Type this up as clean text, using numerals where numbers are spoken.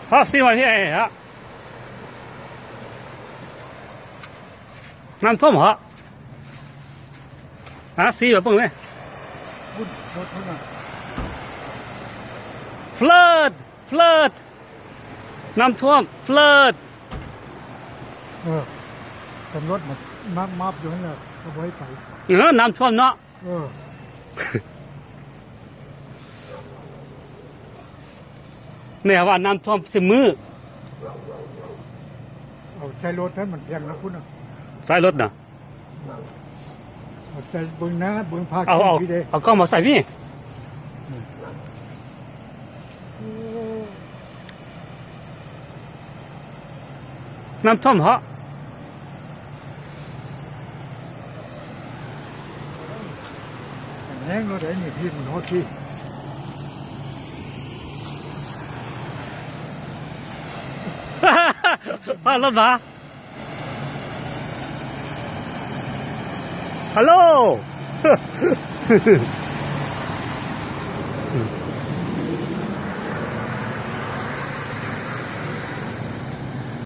好，สีมาพี่ฮะน้ำท่วมเหรอสีแบบปึ้งเลย flood น้ำท่วม flood ตำรวจมาอยู่นั่นแหละเอาไว้ไปน้ำท่วมเนาะเนี่ยว่าน้ำท่วมสิมือเอาใช้รถให้มันเพียงนะคุณใส่รถนะเอาใจบึงนะบึงพาเอากล้องมาใส่พี่น้ำท่วมเหรอแห้งรถไอ้นี่พี่มันโหดที่รถมาฮัลโหล